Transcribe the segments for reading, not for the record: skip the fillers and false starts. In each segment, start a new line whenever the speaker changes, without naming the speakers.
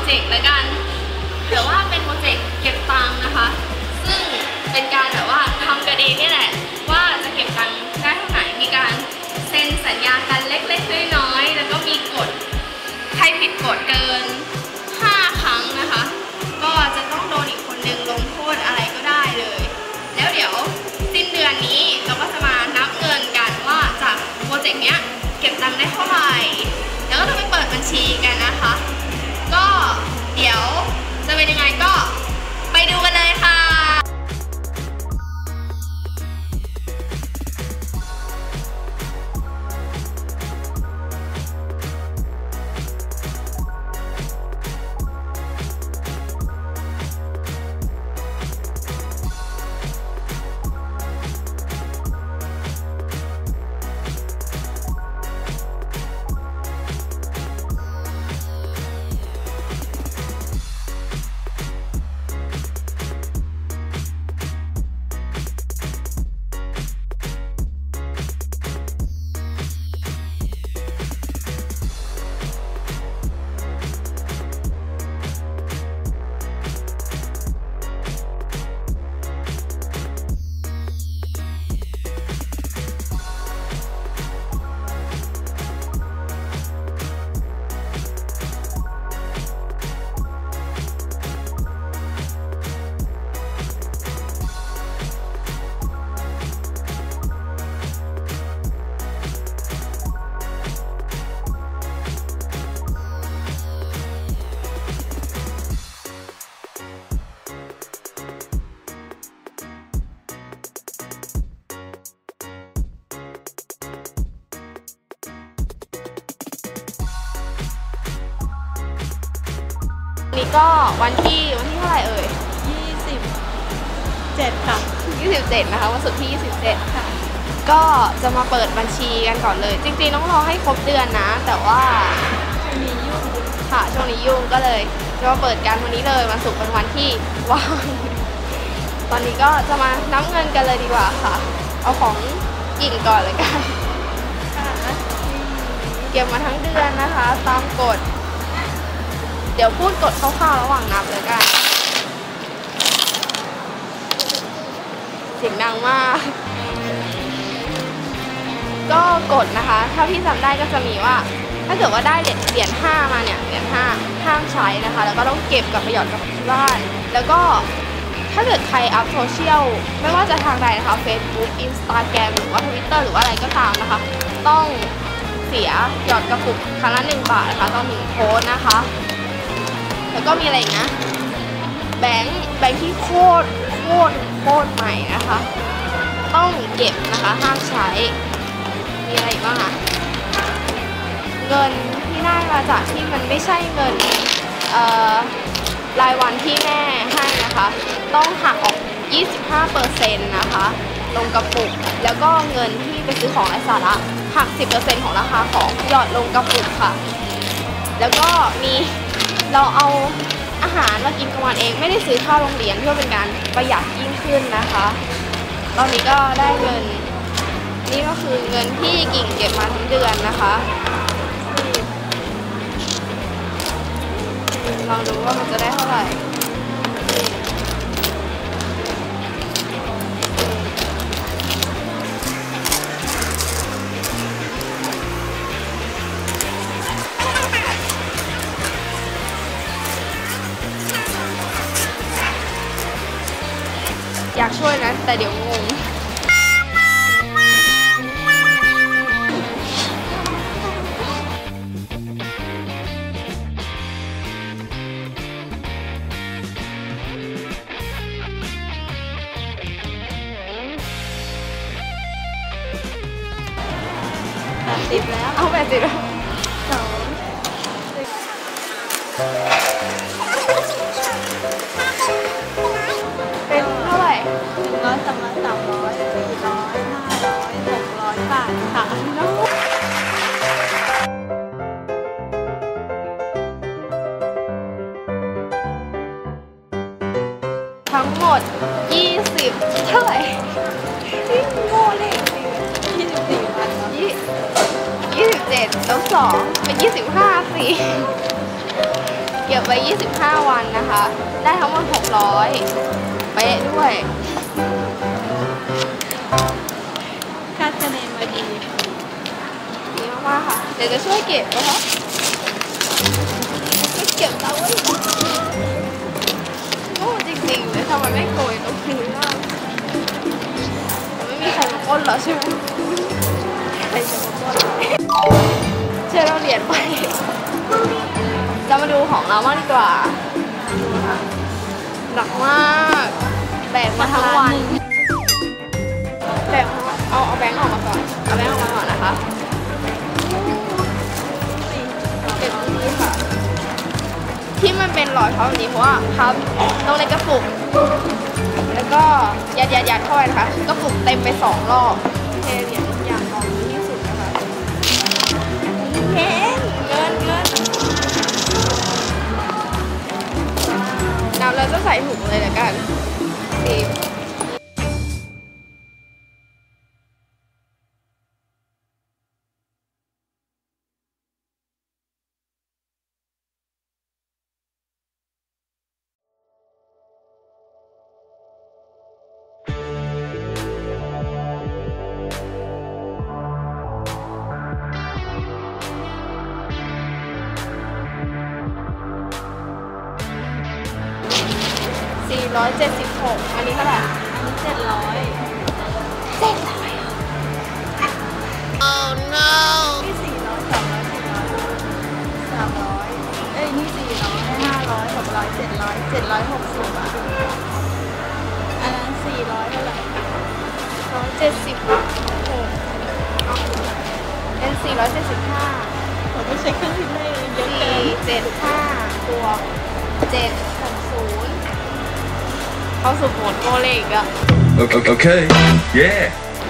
เจกต์ละกันแต่ว่าเป็นโปรเจกต์เก็บตังค์นะคะซึ่งเป็นการแบบว่าทำกันเองนี่แหละว่าจะเก็บตังค์ได้เท่าไหร่มีการเซ็นสัญญากันเล็กๆน้อยๆแล้วก็มีกฎใครผิดกฎเกิน5 ครั้งนะคะก็จะต้องโดนอีกคนนึงลงโทษอะไรก็ได้เลยแล้วเดี๋ยวสิ้นเดือนนี้เราก็จะมานับเงินกันว่าจากโปรเจกต์เนี้ยเก็บตังค์ได้เท่าไหร่แล้วก็จะไปเปิดบัญชีกันนะคะก็เดี๋ยวจะเป็นยังไงก็ไปดูกันเลยค่ะนี่ก็วันที่เท่าไหร่เอ่ย27ค่ะ27นะคะวันศุกร์ที่27ค่ะก็จะมาเปิดบัญชีกันก่อนเลยจริงๆต้องรอให้ครบเดือนนะแต่ว่าช่วงนี้ยุ่งค่ะช่วงนี้ยุ่งก็เลยจะมาเปิดกันวันนี้เลยวันศุกร์เป็นวันที่ว่างตอนนี้ก็จะมานับเงินกันเลยดีกว่าค่ะเอาของกิ่งก่อนเลยกันเก็บมาทั้งเดือนนะคะตามกฎเดี๋ยวพูดกฎคร่าวๆระหว่างนับเลยกันเสียงดังมากก็กฎนะคะถ้าพี่จำได้ก็จะมีว่าถ้าเกิดว่าได้เหรียญ5มาเนี่ยเหรียญ5ห้ามใช้นะคะแล้วก็ต้องเก็บกลับไปหยอดกับที่บ้านแล้วก็ถ้าเกิดใครอัพโซเชียลไม่ว่าจะทางใดนะคะ Facebook Instagram หรือว่า Twitter หรือว่าอะไรก็ตามนะคะต้องเสียหยอดกระปุกครั้งละ1 บาทนะคะต้อง1 โค้ดนะคะแล้วก็มีอะไรอีกนะแบงค์ที่โคตรใหม่นะคะต้องเก็บนะคะห้ามใช้มีอะไรอีกบ้างคะเงินที่ได้มาจากที่มันไม่ใช่เงินรายวันที่แม่ให้นะคะต้องหักออก 25% นะคะลงกระปุกแล้วก็เงินที่ไปซื้อของไร้สาระหัก 10% ของราคาของหยอดลงกระปุกค่ะแล้วก็มีเราเอาอาหารมากินกลางวันเองไม่ได้ซื้อข้าวโรงเรียนเพื่อเป็นการประหยัดยิ่งขึ้นนะคะตอนนี้ก็ได้เงินนี่ก็คือเงินที่กิ่งเก็บมาทั้งเดือนนะคะลองดูว่ามันจะได้เท่าไหร่อยากช่วยนะแต่เดี๋ยวงง80แล้วเอา80แล้วเป็นเท่าไหร่100 200 300 400 500 600 บาทค่ะทั้งหมด20เท่าไหร่ที่โง่เลข24 วัน27 ลบ 2เป็น25สิเก็ก็บไว้25 วันนะคะ ได้ทั้งหมด600เป๊ะด้วย
คาดคะเนมาดี
มากๆค่ะเดี๋ยวจะช่วยเก็บนะคะช่วยเก็บแล้วโอ้จริงๆเลยทำไมไม่โกยตรงนี้ล่ะไม่มีใครมาก้นหรอใช่ไหมใครจะมาก้นเชื่อเราเหรียญไปจะมาดูของเราบ้างดีกว่าหนักมากแบกมาทั้งวันแบกเอาแบงค์ออกมาก่อนเอาแบงค์ออกมาก่อนนะคะเก็บตรงนี้ค่ะที่มันเป็นรอยเพราะแบบนี้เพราะว่าพับตรงในกระปุกแล้วก็ยัดเข้าไปนะคะกระปุกเต็มไป2 รอบเทเหรียญอย่างน้อยที่สุดนะคะเงินนับแล้วจะใส่ถุงเลยละกัน476อันนี้เท่าไหร่
อันนี้700
Oh no
นี่400 300 400 300นี่400 500 600 700 760อ่ะอันนั้น400เท่าไหร่
170เป็น475
ผมไม่ใช่เครื่องคิดเลขเยอะเกิน
475บวก760เข้าสู่โหมดโกเลขอะ
Okay. Yeah.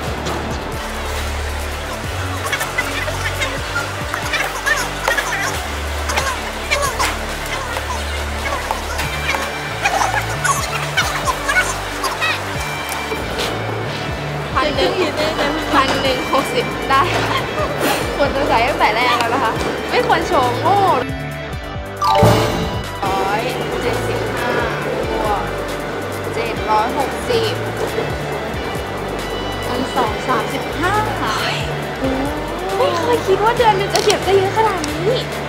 1,160ได้ควรจะใส่ตั้งแต่แรกแล้วนะคะไม่ควรโชว์โง่175บวก760
อัน235ค่ะ
ไม่เคยคิดว่าเดือนนึงจะเก็บได้เยอะขนาดนี้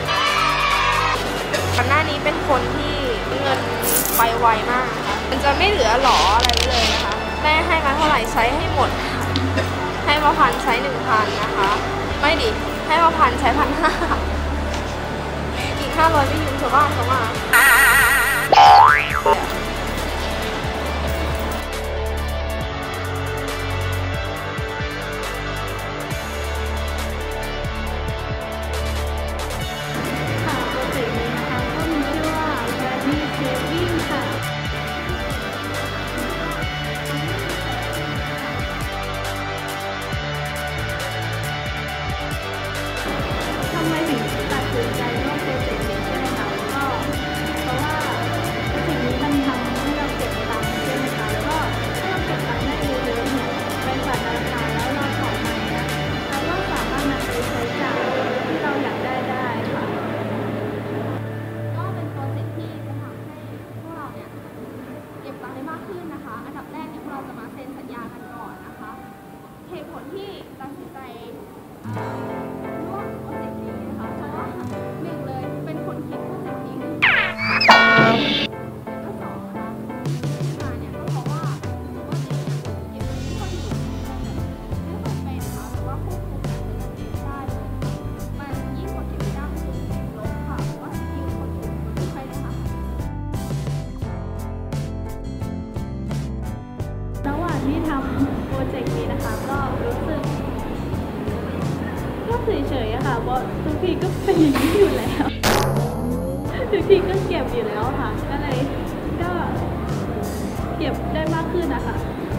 ก่อนหน้านี้เป็นคนที่เงินไปไวมากนะคะมันจะไม่เหลือหลออะไรเลยนะคะแม่ให้มาเท่าไหร่ใช้ให้หมดให้มา1,000ใช้ 1,000 นะคะไม่ดิให้มา1,000ใช้ 1,500 อีก500ไม่ยืมชาวบ้านเขามา
ทำไมถึงตัดสินใจร่วมโปรเจกต์นี้ใช่ไหมคะก็เพราะว่าโปรเจกต์นี้มันทำให้เราเก็บตังค์ใช่ไหมคะแล้วก็ถ้าเราเก็บตังค์ได้เยอะๆเนี่ยไปฝันราคาแล้วเราขอมาเนี่ยเราก็สามารถนำไปใช้จ่ายที่เราอยากได้ค่ะ
ก็เป็นโปรเจกต์ที่จะทำให้พวกเราเนี่ยเก็บตังค์ได้มากขึ้นนะคะอันดับแรกเนี่ยพวกเราจะมาเซ็นสัญญากันก่อนนะคะเหตุผลที่ตัดสินใจร่วมโปรเจกต์นี้นะคะเพราะว่าหนึ่งเลยเป็นคนคิดโปรเจกต์นี้ขึ้นมาแล้วก็2นะคะที่มาเนี่ยก็เพราะว่าโปรเจกต์เนี่ยเก็บเงินที่คนอยู่ไม่ค่อยเป็นนะคะหรือว่าควบคุมการเงินเองได้เลยมันยิ่งกว่าเก็บไม่ได้คือลบค่ะเพราะว่าสกิลคนอยู่มันไม่ค่อยได้ค่ะ
ระหว่างที่ทำโปรเจกต์นี้นะคะก็รู้สึกก็เฉยๆอะค่ะเพราะทุกทีก็เป็นอย่างนี้อยู่แล้วทุกทีก็เก็บอยู่แล้วค่ะก็เลยก็เก็บได้มากขึ้นนะคะ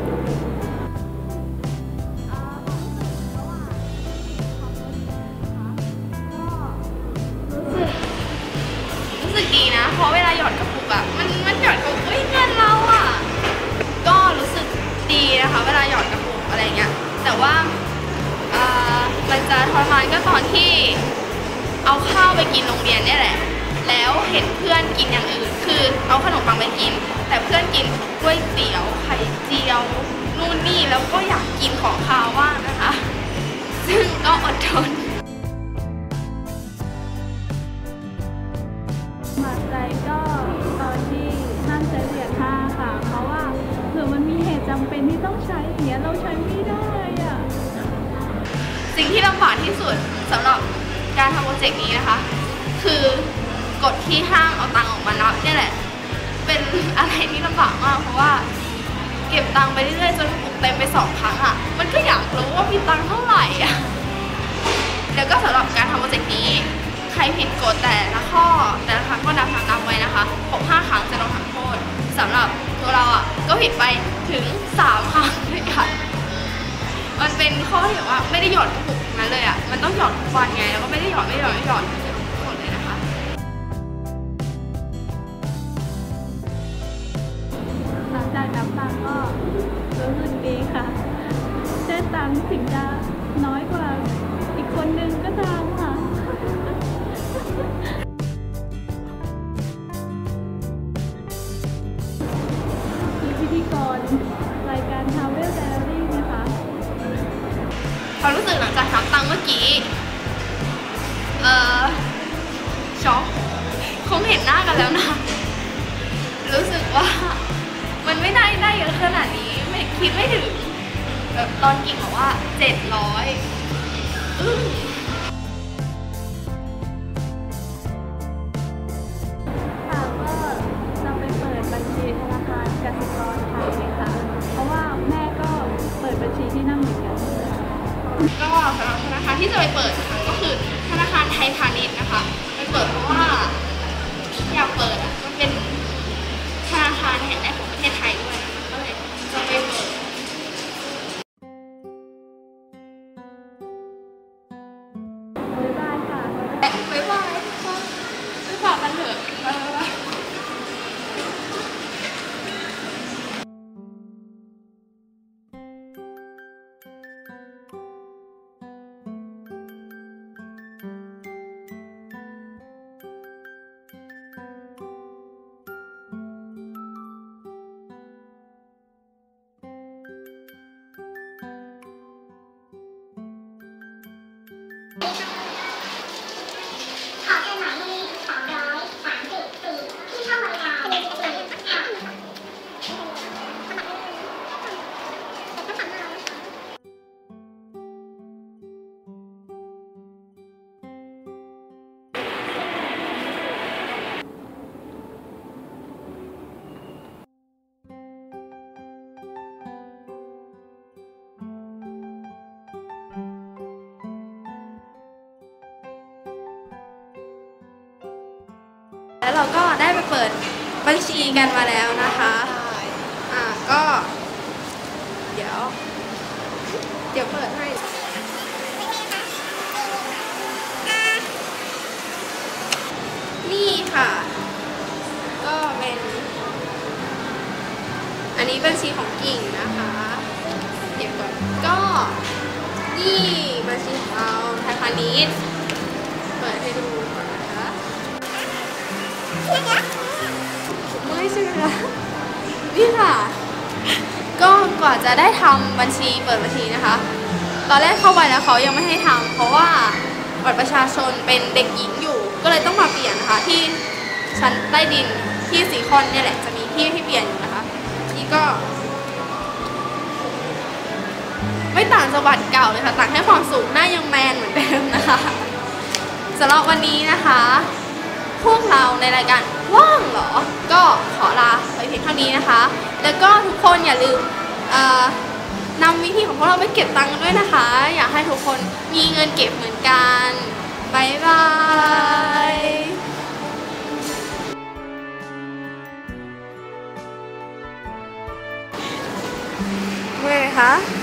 รู้สึกดีนะเพราะเวลาหยอดกระปุกอะมันหยอดกระปุกเฮ้ยเงินเราอะก็รู้สึกดีนะคะเวลาหยอดกระปุกอะไรเงี้ยแต่ว่ามันจะทรมานก็ตอนที่เอาข้าวไปกินโรงเรียนเนี่ยแหละแล้วเห็นเพื่อนอนกินอย่างอื่นคือเอาขนมปังไปกินแต่เพื่อนกินก๋วยเตี๋ยวไข่เจียวนู่นนี่แล้วก็อยากกินของคาวบ้างนะคะซึ่งก็อดทน
มาใจก็ตอนที่ห้ามใช้เหรียญ5ค่ะเพราะว่าเผื่อมันมีเหตุจำเป็นที่ต้องใช้อย่างเงี้ยเราใช้ไม่ได้อะ
สิ่งที่ลำบากที่สุดสำหรับการทำโปรเจกต์นี้นะคะคือกฎที่ห้ามเอาตังค์ออกมานับนี่แหละเป็นอะไรที่ลำบากมากเพราะว่าเก็บตังค์ไปเรื่อยๆจนกระปุกเต็มไป2 ครั้งอ่ะมันก็อยากรู้ว่ามีตังค์เท่าไหร่อ่ะแล้วก็สำหรับการทำโปรเจกต์นี้ใครผิดกฎแต่ละข้อแต่ละครั้งก็นับไว้นะคะครบ5 ครั้งจะโดนทำโทษสำหรับตัวเราอ่ะก็ผิดไปถึง3 ครั้งด้วยกันมันเป็นข้อที่แบบว่าไม่ได้หยอดกระปุกนั้นเลยอ่ะมันต้องหยอดทุกวันไงแล้วก็ไม่ได้หยอดทุกคนเลยนะคะ
หลังจากนับตังค์ก็รู้สึกดีค่ะได้ตังค์ถึงจะน้อยกว่าอีกคนนึงก็ตามค่ะมีพิธีกรรายการ Travel Diary นะคะ
ความรู้สึกหลังจากนับตังค์เมื่อกี้ช็อกคงเห็นหน้ากันแล้วนะรู้สึกว่ามันไม่ได้เยอะขนาดนี้ไม่คิดไม่ถึงแบบตอนกิ่งบอกว่า700
ค่ะก็จะไปเปิดบัญชีธนาคารกสิกรไทยเลยค่ะเพราะว่าแม่ก็เปิดบัญชีที่นั่นเหมือนกัน
ก็สำหรับธนาคารที่จะไปเปิดนะคะก็คือธนาคารไทยพาณิชย์นะคะไปเปิดเพราะว่าอยากเปิดอ่ะมันเป็นธนาคารแห่งแรกของประเทศไทยด้วยก็เลยจะไปเปิด
บ๊ายบายค่ะ
บ๊ายบายไปฝากกันเถอะแล้วเราก็ได้ไปเปิดบัญชีกันมาแล้วนะคะก็เดี๋ยวเปิดให้นี่ค่ะก็เป็นอันนี้บัญชีของกิ่งนะคะเดี๋ยวก่อนก็นี่บัญชีของเราไทยพาณิชย์เปิดให้ดูก่อนนะคะไม่ใช่ไหมคะนี่ค่ะก็กว่าจะได้ทำบัญชีเปิดบัญชีนะคะตอนแรกเข้าไปแล้วเขายังไม่ให้ทำเพราะว่าบัตรประชาชนเป็นเด็กหญิงอยู่ก็เลยต้องมาเปลี่ยนนะคะที่ชั้นใต้ดินที่ซีคอนเนี่ยแหละจะมีที่เปลี่ยนอยู่นะคะนี่ก็ไม่ต่างจากบัตรเก่าเลยค่ะต่างแค่ความสูงหน้ายังแมนเหมือนเดิมนะคะสำหรับวันนี้นะคะพวกเราในรายการว่างเหรอก็ขอลาไปเพียงเท่านี้นะคะแล้วก็ทุกคนอย่าลืมนำวิธีของพวกเราไปเก็บตังค์กันด้วยนะคะอยากให้ทุกคนมีเงินเก็บเหมือนกันบ๊ายบายเมื่อไหร่คะ